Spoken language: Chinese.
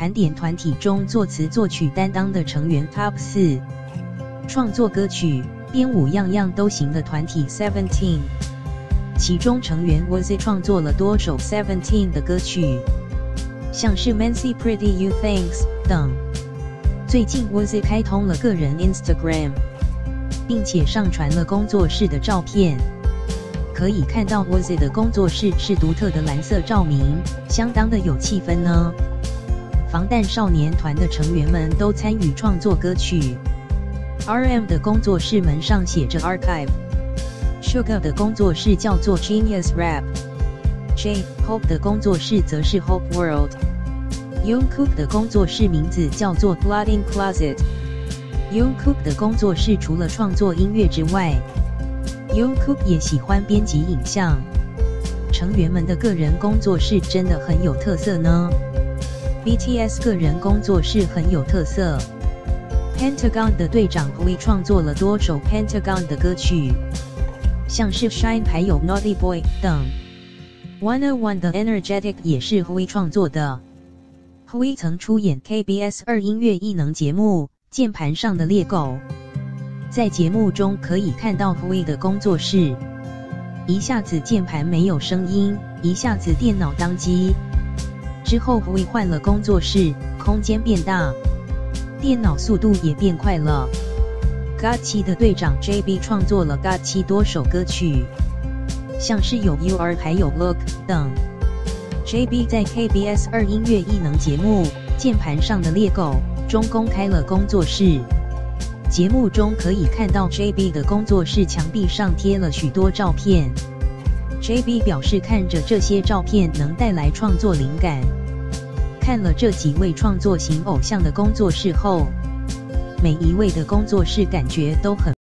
盘点团体中作词作曲担当的成员 Top 4，创作歌曲、编舞样样都行的团体 Seventeen， 其中成员 Woozi 创作了多首 Seventeen 的歌曲，像是 Mancy Pretty You Thanks 等。最近 Woozi 开通了个人 Instagram， 并且上传了工作室的照片。可以看到 Woozi 的工作室是独特的蓝色照明，相当的有气氛呢。防弹少年团的成员们都参与创作歌曲。RM 的工作室门上写着 Archive，Suga 的工作室叫做 Genius Rap，J-Hope 的工作室则是 Hope World。Jungkook 的工作室名字叫做 Blood in Closet。Jungkook 的工作室除了创作音乐之外，Jungkook 也喜欢编辑影像。成员们的个人工作室真的很有特色呢。BTS 个人工作室很有特色。Pentagon 的队长 Hui 创作了多首 Pentagon 的歌曲，像是 Shine 还有 Naughty Boy 等。101 的 Energetic 也是 Hui 创作的。Hui 曾出演 KBS 2音乐艺能节目《键盘上的猎狗》。在节目中可以看到 Hui 的工作室，一下子键盘没有声音，一下子电脑当机。之后 Hui 换了工作室，空间变大，电脑速度也变快了。GOT7 的队长 JB 创作了 GOT7 多首歌曲，像是有 You Are 还有 Look 等。JB 在 KBS 2音乐艺能节目《键盘上的猎狗》中公开了工作室。节目中可以看到 JB 的工作室墙壁上贴了许多照片。JB 表示看着这些照片能带来创作灵感。看了这几位创作型偶像的工作室后，每一位的工作室感觉都很